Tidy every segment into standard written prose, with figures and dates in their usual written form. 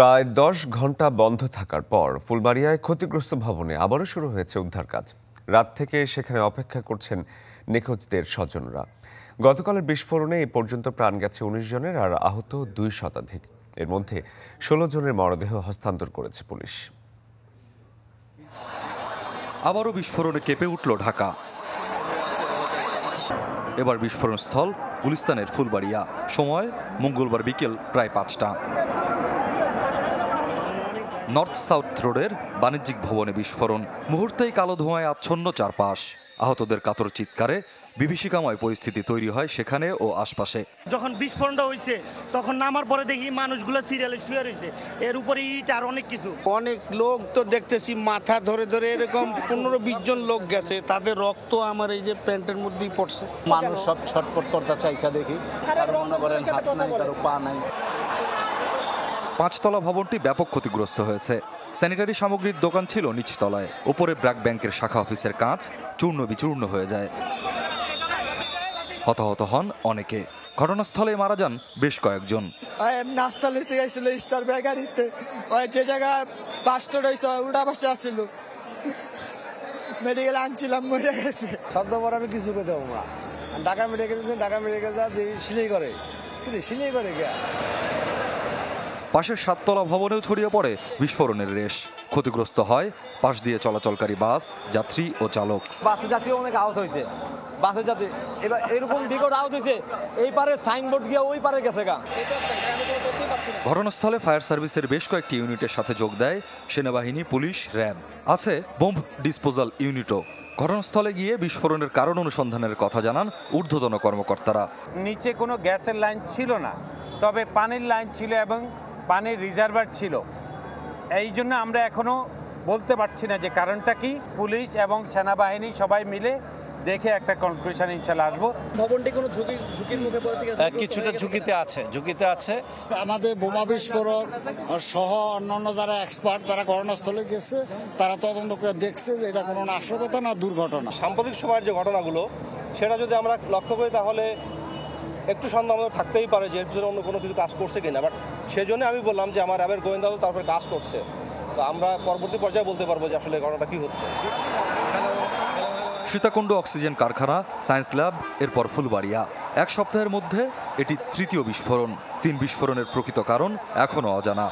প্রায় 10 ঘন্টা বন্ধ থাকার পর ফুলবাড়িয়ায় ক্ষতিগ্রস্ত ভবনে আবারও শুরু হয়েছে উদ্ধার কাজ। রাত থেকে সেখানে অপেক্ষা করছেন নিখোঁজদের স্বজনরা। গতকালের বিস্ফোরণে এ পর্যন্ত প্রাণ গেছে 19 জনের আর আহত 2 শতাধিক। এর মধ্যে 16 জনের মরদেহ হস্তান্তর করেছে পুলিশ। আবারও বিস্ফোরণে কেঁপে উঠল ঢাকা। এবার বিস্ফোরণ স্থল গুলিস্তানের ফুলবাড়িয়া। সময় মঙ্গলবার বিকেল প্রায় 5টা। নর্থ সাউথ রোডের বাণিজ্যিক ভবনে বিস্ফোরণ। মুহূর্তেই কালো ধোঁয়ায় আচ্ছন্ন চারপাশ। আহতদের কাতর চিৎকারে বিভীষিকাময় পরিস্থিতি তৈরি হয় সেখানে ও আশপাশে। যখন বিস্ফোরণটা হয়েছে তখন নামার পরে দেখি মানুষগুলো সিরিয়ালে শুয়ে রয়েছে, এর উপরে ইট আর অনেক কিছু। অনেক লোক তো দেখতেছি মাথা ধরে ধরে এরকম 15-20 জন লোক গেছে, তাদের রক্ত আমার এই যে প্যান্টের মধ্যেই পড়ছে। মানুষ সব ছটফট করতে চাইছে দেখি, কারো মনে করেন হাত নাই, কারো পা নাই। 5তলা ভবনটি ব্যাপক ক্ষতিগ্রস্ত হয়েছে। স্যানিটারি সামগ্রীর দোকান ছিল নিচতলায়। উপরে ব্র্যাক ব্যাংকের শাখা অফিসের কাঁচ চূর্ণ বিচূর্ণ হয়ে যায়। হতাহত হন অনেকে। ঘটনাস্থলে মারা যান বেশ কয়েকজন। নাস্তা নিতে গেছিল স্টার বেকারিতে, যে জায়গায় বাসটা রয়েছে উল্টা পাশে আসছিল, মেডিকেল আনছিলাম, মরে গেছে। শব্দ পর আমি কিছু করতে পারবো না। ঢাকা মেডিকেল যা সিলাই করে কে। পাশের 7তলা ভবনেও ছড়িয়ে পড়ে বিস্ফোরণের রেশ। ক্ষতিগ্রস্ত হয় পাশ দিয়ে চলাচলকারী বাস, যাত্রী ও চালক। বাসের যাত্রী অনেক আহত হয়েছে। বাসের যাত্রী এবার এরকম বিকট আহত হয়েছে, এই পারে সাইনবোর্ড গিয়ে ওই পারে গেছে গা। ঘটনাস্থলে ফায়ার সার্ভিসের বেশ কয়েকটি ইউনিটের সাথে যোগ দেয় সেনাবাহিনী, পুলিশ, র্যাব। আছে বোম্ব ডিসপোজাল ইউনিটও। ঘটনাস্থলে গিয়ে বিস্ফোরণের কারণ অনুসন্ধানের কথা জানান ঊর্ধ্বতন কর্মকর্তারা। নিচে কোনো গ্যাসের লাইন ছিল না, তবে পানির লাইন ছিল এবং পানির রিজার্ভার ছিল। এই জন্য আমরা এখনো বলতে পারছি না যে কারণটা কি। পুলিশ এবং সেনাবাহিনী সবাই মিলে দেখে একটা কনক্লুশন ইনশাআল্লাহ আসবো। ভবনটি কোনো ঝুঁকির মুখে পড়েছে? কিছুটা ঝুঁকিতে আছে। আমাদের বোমা বিস্ফোরক সহ অন্যান্য যারা এক্সপার্ট, তারা ঘটনাস্থলে গেছে, তারা তদন্ত করে দেখছে যে এটা কোনো নাশকতা না দুর্ঘটনা। সাম্প্রতিক সময়ের যে ঘটনাগুলো সেটা যদি আমরা লক্ষ্য করি তাহলে একটু সন্দেহ আমাদের থাকতেই পারে যে এর জন্য অন্য কোনো কিছু কাজ করছে কিনা। বাট সেজন্য আমি বললাম যে আমার র্যাবের গোয়েন্দা তারপরে কাজ করছে, তো আমরা পরবর্তী পর্যায়ে বলতে পারবো যে আসলে ঘটনাটা কি হচ্ছে। সীতাকুণ্ড অক্সিজেন কারখানা, সায়েন্স ল্যাব, এরপর ফুলবাড়িয়া। 1 সপ্তাহের মধ্যে এটি 3য় বিস্ফোরণ। 3 বিস্ফোরণের প্রকৃত কারণ এখনও অজানা।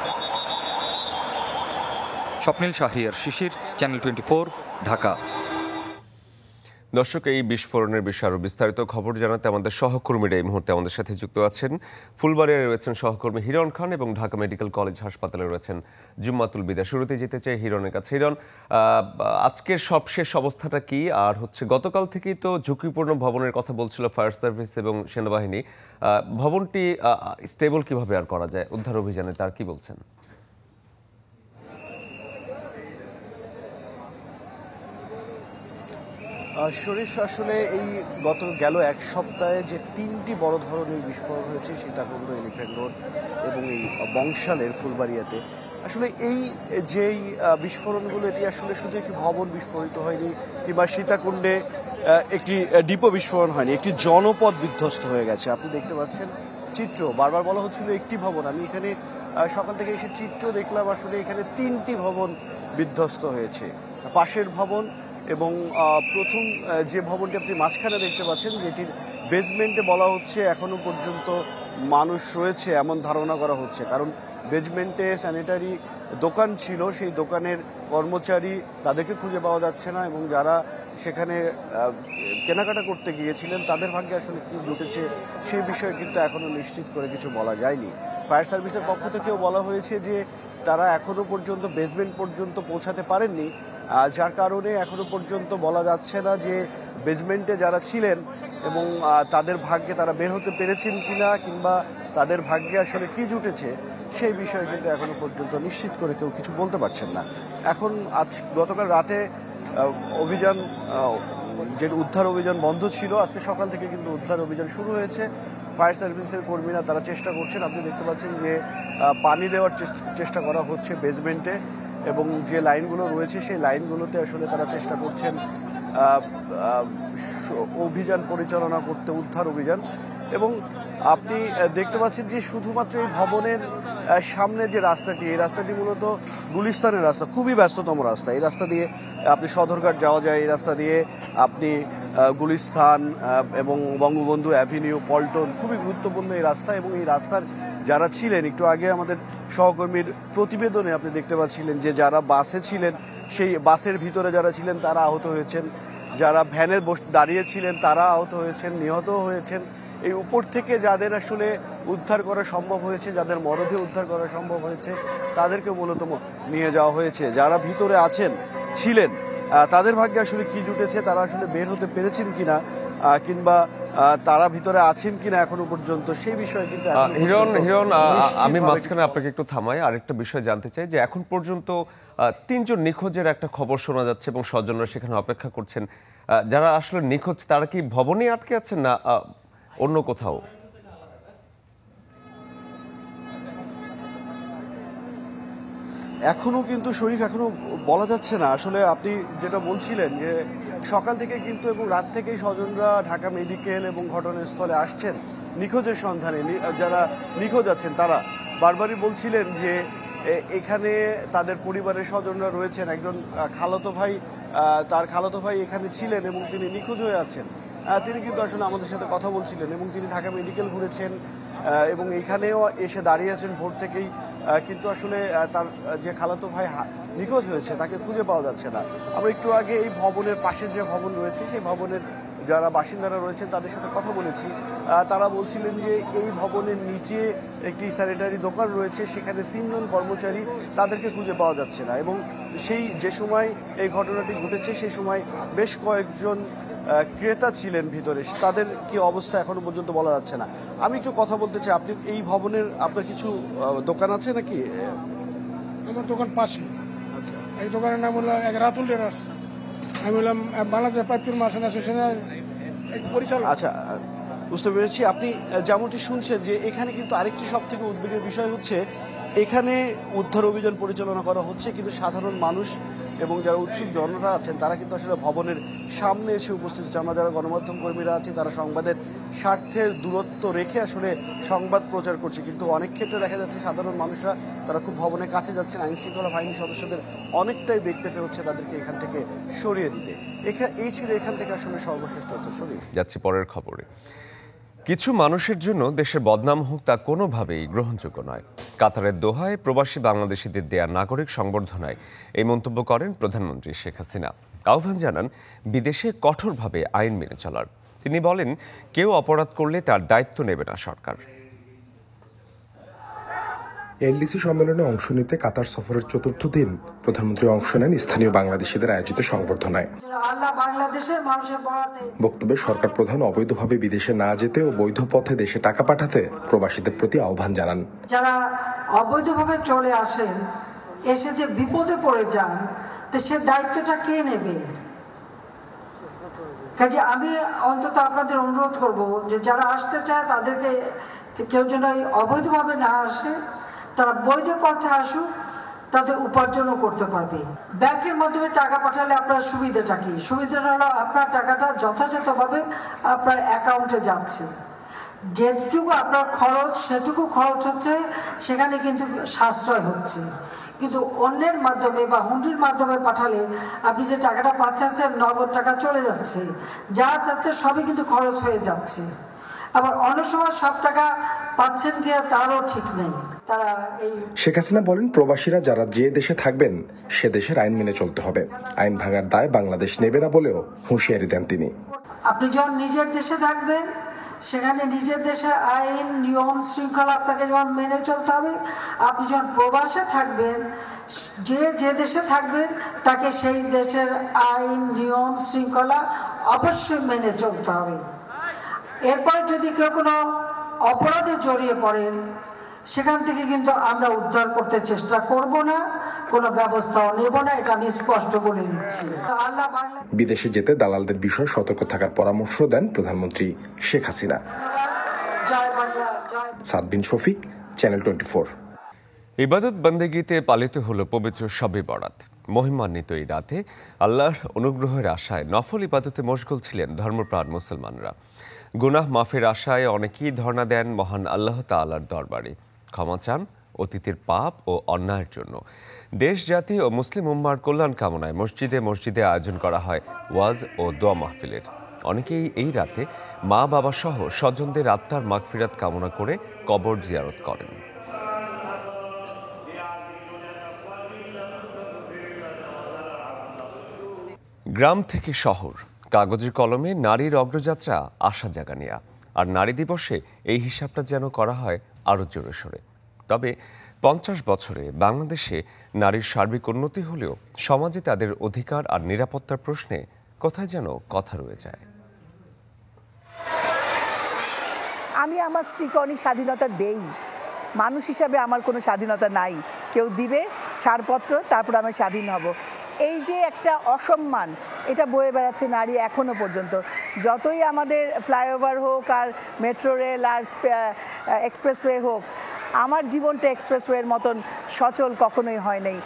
স্বপ্নিল শাহরিয়ার শিশির, চ্যানেল 24, ঢাকা। দর্শক, এই বিস্ফোরণের বিষয়ে আরও বিস্তারিত খবর জানাতে আমাদের সহকর্মীরা এই মুহূর্তে আমাদের সাথে যুক্ত আছেন। ফুলবাড়িয়ায় রয়েছেন সহকর্মী হিরণ খান এবং ঢাকা মেডিকেল কলেজ হাসপাতালে রয়েছেন জুম্মাতুল বিদা। শুরুতে যেতে চাই হিরণের কাছে। হিরণ, আজকের সবশেষ অবস্থাটা কি? আর গতকাল থেকেই তো ঝুঁকিপূর্ণ ভবনের কথা বলছিল ফায়ার সার্ভিস এবং সেনাবাহিনী। ভবনটি স্টেবল কিভাবে আর করা যায় উদ্ধার অভিযানে, তার কি বলছেন? শরীফ, আসলে এই গেল 1 সপ্তাহে যে 3টি বড় ধরনের বিস্ফোরণ হয়েছে সীতাকুণ্ড, এলিফ্যান্ট রোড এবং এই বংশালের ফুলবাড়িয়াতে, আসলে এই যেই বিস্ফোরণগুলো, এটি আসলে শুধু একটি ভবন বিস্ফোরিত হয়নি কিংবা সীতাকুণ্ডে একটি ডিপো বিস্ফোরণ হয়নি, একটি জনপদ বিধ্বস্ত হয়ে গেছে। আপনি দেখতে পাচ্ছেন চিত্র, বারবার বলা হচ্ছিল একটি ভবন, আমি এখানে সকাল থেকে এসে চিত্র দেখলাম, আসলে এখানে 3টি ভবন বিধ্বস্ত হয়েছে। পাশের ভবন এবং প্রথম যে ভবনটি আপনি মাঝখানে দেখতে পাচ্ছেন, যেটির বেসমেন্টে বলা হচ্ছে এখনো পর্যন্ত মানুষ রয়েছে এমন ধারণা করা হচ্ছে, কারণ বেসমেন্টে স্যানিটারি দোকান ছিল, সেই দোকানের কর্মচারী তাদেরকে খুঁজে পাওয়া যাচ্ছে না এবং যারা সেখানে কেনাকাটা করতে গিয়েছিলেন তাদের ভাগ্যে আসলে কি জুটেছে সেই বিষয়ে কিন্তু এখনো নিশ্চিত করে কিছু বলা যায়নি। ফায়ার সার্ভিসের পক্ষ থেকেও বলা হয়েছে যে তারা এখনো পর্যন্ত বেসমেন্ট পর্যন্ত পৌঁছাতে পারেননি, যার কারণে এখনো পর্যন্ত বলা যাচ্ছে না যে বেসমেন্টে যারা ছিলেন এবং তাদের ভাগ্যে তারা বের হতে পেরেছেন কিনা কিংবা তাদের ভাগ্যে আসলে কি জুটেছে সেই বিষয়ে কিন্তু এখনো পর্যন্ত নিশ্চিত করে কেউ কিছু বলতে পারছেন না। এখন গতকাল রাতে অভিযান, যে উদ্ধার অভিযান বন্ধ ছিল, আজকে সকাল থেকে কিন্তু উদ্ধার অভিযান শুরু হয়েছে। ফায়ার সার্ভিসের কর্মীরা তারা চেষ্টা করছেন। আপনি দেখতে পাচ্ছেন যে পানি দেওয়ার চেষ্টা করা হচ্ছে বেসমেন্টে এবং যে লাইনগুলো রয়েছে সেই লাইনগুলোতে আসলে তারা চেষ্টা করছেন অভিযান পরিচালনা করতে, উদ্ধার অভিযান। এবং আপনি দেখতে পাচ্ছেন যে শুধুমাত্র এই ভবনের সামনে যে রাস্তাটি, এই রাস্তাটি মূলত গুলিস্তানের রাস্তা, খুবই ব্যস্ততম রাস্তা। এই রাস্তা দিয়ে আপনি সদরঘাট যাওয়া যায়, এই রাস্তা দিয়ে আপনি গুলিস্তান এবং বঙ্গবন্ধু অ্যাভিনিউ, পল্টন, খুবই গুরুত্বপূর্ণ এই রাস্তা। এবং এই রাস্তার যারা ছিলেন, একটু আগে আমাদের সহকর্মীর প্রতিবেদনে আপনি দেখতে পাচ্ছিলেন যে যারা বাসে ছিলেন, সেই বাসের ভিতরে যারা ছিলেন তারা আহত হয়েছেন, যারা ভ্যানে দাঁড়িয়ে ছিলেন তারা আহত হয়েছেন, নিহত হয়েছেন। এই উপর থেকে যাদের আসলে উদ্ধার করা সম্ভব হয়েছে, যাদের মরদেহ উদ্ধার করা সম্ভব হয়েছে, তাদেরকে মূলত নিয়ে যাওয়া হয়েছে। যারা ভিতরে ছিলেন তাদের ভাগ্যে আসলে কি জুটেছে, তারা আসলে বের হতে পেরেছেন কিনা কিংবা তারা ভিতরে আছেন কিনা এখনো পর্যন্ত, সেই বিষয়ে কিন্তু হিরণ আমি মাঝখানে আপনাকে একটু থামাই, আরেকটা বিষয় জানতে চাই যে এখন পর্যন্ত 3 জন নিখোঁজের একটা খবর শোনা যাচ্ছে এবং স্বজনরা সেখানে অপেক্ষা করছেন। যারা আসলে নিখোঁজ তারা কি ভবনে আটকে আছেন না অন্য কোথাও? এখনো কিন্তু শরীফ এখনো বলা যাচ্ছে না। আসলে আপনি যেটা বলছিলেন যে সকাল থেকে কিন্তু এবং রাত থেকেই স্বজনরা ঢাকা মেডিকেল এবং ঘটনাস্থলে আসছেন নিখোঁজের সন্ধানে। যারা নিখোঁজ আছেন তারা বারবারই বলছিলেন যে এখানে তাদের পরিবারের স্বজনরা রয়েছেন। একজন তার খালাতো ভাই এখানে ছিলেন এবং তিনি নিখোঁজ হয়ে আছেন। তিনি কিন্তু আসলে আমাদের সাথে কথা বলছিলেন এবং তিনি ঢাকা মেডিকেল ঘুরেছেন এবং এখানেও এসে দাঁড়িয়ে আছেন ভোর থেকেই, কিন্তু আসলে তার যে খালাতো ভাই নিখোঁজ হয়েছে তাকে খুঁজে পাওয়া যাচ্ছে না। আমরা একটু আগে এই ভবনের পাশের যে ভবন রয়েছে সেই ভবনের যারা বাসিন্দারা রয়েছেন তাদের সাথে কথা বলেছি। তারা বলছিলেন যে এই ভবনের নিচে একটি স্যানিটারি দোকান রয়েছে, সেখানে 3 জন কর্মচারী, তাদেরকে খুঁজে পাওয়া যাচ্ছে না। এবং যে সময় এই ঘটনাটি ঘটেছে সেই সময় বেশ কয়েকজন ক্রেতা ছিলেন ভিতরে, তাদের কি অবস্থা এখনো পর্যন্ত বলা যাচ্ছে না। আমি একটু কথা বলতে চাই, আপনি এই ভবনের আপনার কিছু দোকান আছে নাকি? আমার দোকান পাশে। আচ্ছা, এই দোকানের নাম হলো এক রাতুল টেরাস। আমি বললাম বাংলাদেশ পাইপের মার্চেন্ট অ্যাসোসিয়েশনের পরিচালক। আচ্ছা, বুঝতে পেরেছি। আপনি যেমনটি শুনছেন যে এখানে কিন্তু আরেকটি সব থেকে উদ্বেগের বিষয় হচ্ছে এখানে উদ্ধার অভিযান পরিচালনা করা হচ্ছে, কিন্তু সাধারণ মানুষ এবং যারা উৎসুক জনতা আছেন তারা কিন্তু আসলে ভবনের সামনে এসে উপস্থিত হচ্ছে। আমরা যারা গণমাধ্যম কর্মীরা আছি তারা সংবাদের স্বার্থের দূরত্ব রেখে আসলে সংবাদ প্রচার করছি, কিন্তু অনেক ক্ষেত্রে দেখা যাচ্ছে সাধারণ মানুষরা তারা খুব ভবনের কাছে যাচ্ছেন। আইন শৃঙ্খলা বাহিনীর সদস্যদের অনেকটাই বেগ পেতে হচ্ছে তাদেরকে এখান থেকে সরিয়ে দিতে। এই ছিল এখান থেকে আসলে সর্বশেষ তথ্য। সরিয়ে যাচ্ছি পরের খবরে। কিছু মানুষের জন্য দেশের বদনাম হোক তা কোনোভাবেই গ্রহণযোগ্য নয়। কাতারের দোহায় প্রবাসী বাংলাদেশিদের দেয়া নাগরিক সংবর্ধনায় এই মন্তব্য করেন প্রধানমন্ত্রী শেখ হাসিনা। আহ্বান জানান বিদেশে কঠোরভাবে আইন মেনে চলার। তিনি বলেন, কেউ অপরাধ করলে তার দায়িত্ব নেবে না সরকার। এলডিসি সম্মেলনে অংশ নিতে কাতার সফরের ৪র্থ দিন প্রধানমন্ত্রী অংশ নেন স্থানীয় বাংলাদেশিদের আয়োজিত সংবর্ধনায়। বক্তব্যে সরকার প্রধান অবৈধভাবে বিদেশে না যেতে ও বৈধ পথে দেশে টাকা পাঠাতে প্রবাসীদের প্রতি আহ্বান জানান। যারা অবৈধভাবে চলে আসেন, এসে যে বিপদে পড়ে যান, তো সে দায়িত্বটা কে নেবে? কাজে আমি অন্তত আপনাদের অনুরোধ করব যে যারা আসতে চায় তাদেরকে কেউ যেন অবৈধভাবে না আসে, তারা বৈধ পথে আসুক, তাদের উপার্জনও করতে পারবে। ব্যাংকের মাধ্যমে টাকা পাঠালে আপনার সুবিধাটা কি? সুবিধাটা হলো আপনার টাকাটা যথাযথভাবে আপনার অ্যাকাউন্টে যাচ্ছে, যেটুকু আপনার খরচ সেটুকু খরচ হচ্ছে, সেখানে কিন্তু সাশ্রয় হচ্ছে। কিন্তু অন্যের মাধ্যমে বা হুন্ডির মাধ্যমে পাঠালে আপনি যে টাকাটা পাচ্ছেন নগদ টাকা চলে যাচ্ছে, যা চাচ্ছে সবই কিন্তু খরচ হয়ে যাচ্ছে। আবার অনেক সময় সব টাকা পাচ্ছেন কি তারও ঠিক নেই। তারা শেখ হাসিনা বলেন, প্রবাসীরা যারা যে দেশে থাকবেন সে দেশের আইন মেনে চলতে হবে। আইন ভাঙার দায় বাংলাদেশ নেবে না বলেও হুঁশিয়ারি দেন তিনি। আপনি যখন নিজের দেশে থাকবেন সেখানে নিজের দেশের আইন নিয়ম শৃঙ্খলা আপনাকে যেমন মেনে চলতে হবে, আপনি যখন প্রবাসে থাকবেন যে দেশে থাকবেন তাকে সেই দেশের আইন নিয়ম শৃঙ্খলা অবশ্যই মেনে চলতে হবে। এরপর যদি কেউ কোনো অপরাধে জড়িয়ে পড়েন সেখান থেকে কিন্তু আমরা উদ্ধার করতে চেষ্টা করব না, কোনো ব্যবস্থাও নেব না, এটা আমি স্পষ্ট বলে দিচ্ছি। বিদেশে যেতে দালালদের বিষয়ে সতর্ক থাকার পরামর্শ দেন প্রধানমন্ত্রী শেখ হাসিনা। সাদবিন শফিক, চ্যানেল 24। ইবাদত বন্দেগীতে পালিত হলো পবিত্র শবে বরাত। মহিমান্বিত এই রাতে আল্লাহর অনুগ্রহের আশায় নফল ইবাদতে মশগুল ছিলেন ধর্মপ্রাণ মুসলমানরা। গুনাহ মাফের আশায় অনেকেই ধর্ণা দেন মহান আল্লাহ তাআলার দরবারে, ক্ষমা চান অতীতের পাপ ও অন্যায়ের জন্য। দেশ, জাতি ও মুসলিম উম্মার কল্যাণ কামনায় মসজিদে মসজিদে আয়োজন করা হয় ওয়াজ ও দোয়া মাহফিলের। অনেকেই এই রাতে মা বাবা সহ স্বজনদের আত্মার মাগফিরাত কামনা করে কবর জিয়ারত করেন। গ্রাম থেকে শহর, কাগজের কলমে নারীর অগ্রযাত্রা আশা জাগানিয়া। আর নারী দিবসে এই হিসাবটা যেন করা হয় আরও জোরে সোরে। তবে 50 বছরে বাংলাদেশে নারীর সার্বিক উন্নতি হলেও সমাজে তাদের অধিকার আর নিরাপত্তার প্রশ্নে কোথায় যেন কথা রয়ে যায়। আমি আমার স্ত্রীকে অনেক স্বাধীনতা দেই, মানুষ হিসাবে আমার কোনো স্বাধীনতা নাই। কেউ দিবে ছাড়পত্র, তারপর আমি স্বাধীন হব। এই যে একটা অসম্মান, এটা বয়ে বেড়াচ্ছে নারী এখনো পর্যন্ত। যতই আমাদের ফ্লাইওভার হোক আর মেট্রো রেল আর এক্সপ্রেসওয়ে হোক, আমার জীবনটা এক্সপ্রেসওয়ের মতন সচল কখনোই হয় নাই।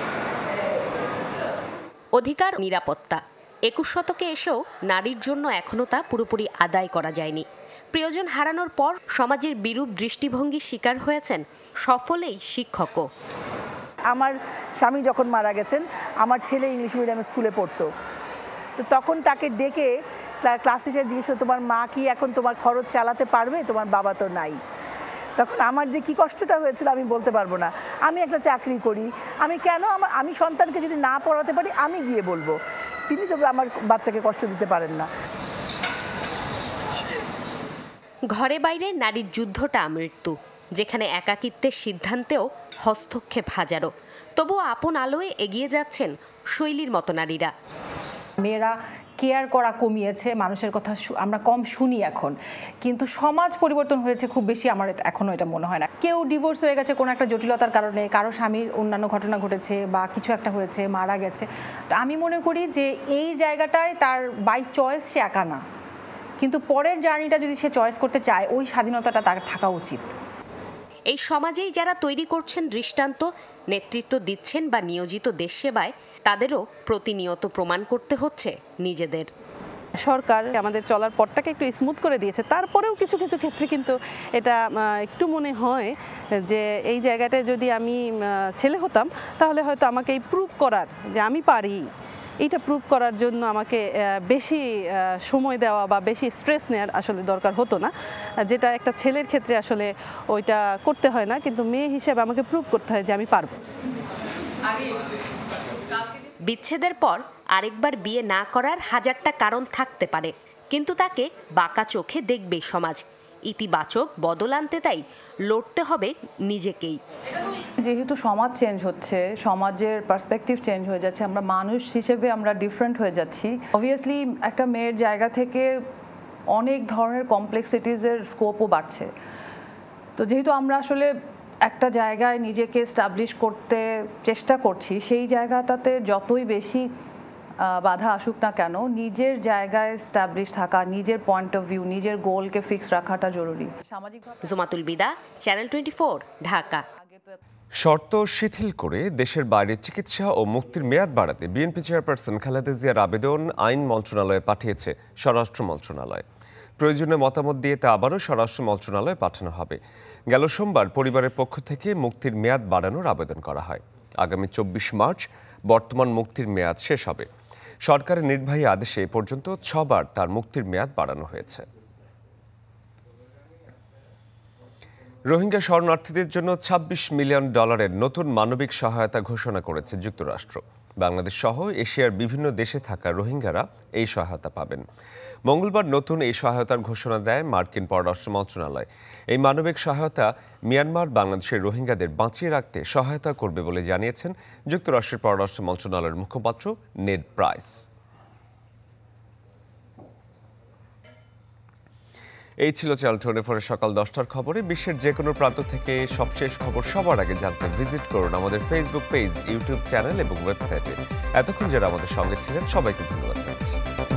অধিকার, নিরাপত্তা 21 শতকে এসেও নারীর জন্য এখনো তা পুরোপুরি আদায় করা যায়নি। প্রিয়জন হারানোর পর সমাজের বিরূপ দৃষ্টিভঙ্গির শিকার হয়েছেন সফলেই শিক্ষকও। আমার স্বামী যখন মারা গেছেন, আমার ছেলে ইংলিশ মিডিয়াম স্কুলে পড়তো। তো তখন তাকে ডেকে ক্লাস টিচার জিজ্ঞেস করতো, তোমার মা কি এখন তোমার খরচ চালাতে পারবে? তোমার বাবা তো নাই। তখন আমার যে কি কষ্টটা হয়েছিল আমি বলতে পারবো না। আমি একটা চাকরি করি, আমি সন্তানকে যদি না পড়াতে পারি আমি গিয়ে বলবো। তিনি তো আমার বাচ্চাকে কষ্ট দিতে পারেন না। ঘরে বাইরে নারীর যুদ্ধটা মৃত্যু, যেখানে একাকিত্বের সিদ্ধান্তেও হস্তক্ষেপ হাজারো। তবুও আপন আলোয় এগিয়ে যাচ্ছেন শৈলীর মতো নারীরা। মেয়েরা কেয়ার করা কমিয়েছে, মানুষের কথা আমরা কম শুনি এখন, কিন্তু সমাজ পরিবর্তন হয়েছে খুব বেশি আমার এখনও এটা মনে হয় না। কেউ ডিভোর্স হয়ে গেছে কোনো একটা জটিলতার কারণে, কারো স্বামীর অন্যান্য ঘটনা ঘটেছে বা কিছু একটা হয়েছে, মারা গেছে। তো আমি মনে করি যে এই জায়গাটায় তার বাই চয়েস সে একা না, কিন্তু পরের জার্নিটা যদি সে চয়েস করতে চায়, ওই স্বাধীনতাটা তার থাকা উচিত। এই সমাজেই যারা তৈরি করছেন দৃষ্টান্ত, নেতৃত্ব দিচ্ছেন বা নিয়োজিত দেশ সেবায়, তাদেরও প্রতিনিয়ত প্রমাণ করতে হচ্ছে নিজেদের। সরকার আমাদের চলার পথটাকে একটু স্মুথ করে দিয়েছে, তারপরেও কিছু কিছু ক্ষেত্রে কিন্তু এটা একটু মনে হয় যে এই জায়গাটায় যদি আমি ছেলে হতাম, তাহলে হয়তো আমাকে এই প্রুভ করার যে আমি পারি, এইটা প্রুভ করার জন্য আমাকে বেশি সময় দেওয়া বা বেশি স্ট্রেস নেওয়ার আসলে দরকার হতো না, যেটা একটা ছেলের ক্ষেত্রে আসলে ওইটা করতে হয় না। কিন্তু মেয়ে হিসেবে আমাকে প্রুভ করতে হয় যে আমি পারবো। বিচ্ছেদের পর আরেকবার বিয়ে না করার হাজারটা কারণ থাকতে পারে, কিন্তু তাকে বাঁকা চোখে দেখবে সমাজ। ইতিবাচক বদল আনতে তাই লড়তে হবে নিজেকেই। যেহেতু সমাজ চেঞ্জ হচ্ছে, সমাজের পার্সপেক্টিভ চেঞ্জ হয়ে যাচ্ছে, আমরা মানুষ হিসেবে আমরা ডিফারেন্ট হয়ে যাচ্ছি। অবভিয়াসলি একটা মেয়ের জায়গা থেকে অনেক ধরনের কমপ্লেক্সিটিসের স্কোপও বাড়ছে। তো যেহেতু আমরা আসলে একটা জায়গায় নিজেকে এস্টাবলিশ করতে চেষ্টা করছি, সেই জায়গাটাতে যতই বেশি বাধা আসুক না কেন, নিজের জায়গায় এস্টাবলিশ থাকা, নিজের পয়েন্ট অফ ভিউ, নিজের গোলকে ফিক্স রাখাটা জরুরি। জুমাতুল বিদা, চ্যানেল 24, ঢাকা। শর্ত শিথিল করে দেশের বাইরে চিকিৎসা ও মুক্তির মেয়াদ বাড়াতে বিএনপি চেয়ারপারসন খালেদা জিয়ার আবেদন আইন মন্ত্রণালয়ে পাঠিয়েছে স্বরাষ্ট্র মন্ত্রণালয়। প্রয়োজনে মতামত দিয়ে তা আবারও স্বরাষ্ট্র মন্ত্রণালয়ে পাঠানো হবে। গেল সোমবার পরিবারের পক্ষ থেকে মুক্তির মেয়াদ বাড়ানোর আবেদন করা হয়। আগামী 24 মার্চ বর্তমান মুক্তির মেয়াদ শেষ হবে। সরকারের নির্বাহী আদেশে এ পর্যন্ত 6 বার তার মুক্তির মেয়াদ বাড়ানো হয়েছে। রোহিঙ্গা শরণার্থীদের জন্য $26 মিলিয়ন নতুন মানবিক সহায়তা ঘোষণা করেছে যুক্তরাষ্ট্র। বাংলাদেশ সহ এশিয়ার বিভিন্ন দেশে থাকা রোহিঙ্গারা এই সহায়তা পাবেন। মঙ্গলবার নতুন এই সহায়তার ঘোষণা দেয় মার্কিন পররাষ্ট্র মন্ত্রণালয়। এই মানবিক সহায়তা মিয়ানমার বাংলাদেশের রোহিঙ্গাদের বাঁচিয়ে রাখতে সহায়তা করবে বলে জানিয়েছেন যুক্তরাষ্ট্রের পররাষ্ট্র মন্ত্রণালয়ের মুখপাত্র নেড প্রাইস। এই ছিল চ্যানেল 24 সকাল 10টার খবরে। বিশ্বের যে কোনো প্রান্ত থেকে সবশেষ খবর সবার আগে জানতে ভিজিট করুন আমাদের ফেসবুক পেজ, ইউটিউব চ্যানেল এবং ওয়েবসাইটে। এতক্ষণ যারা আমাদের সঙ্গে ছিলেন সবাইকে ধন্যবাদ জানাচ্ছি।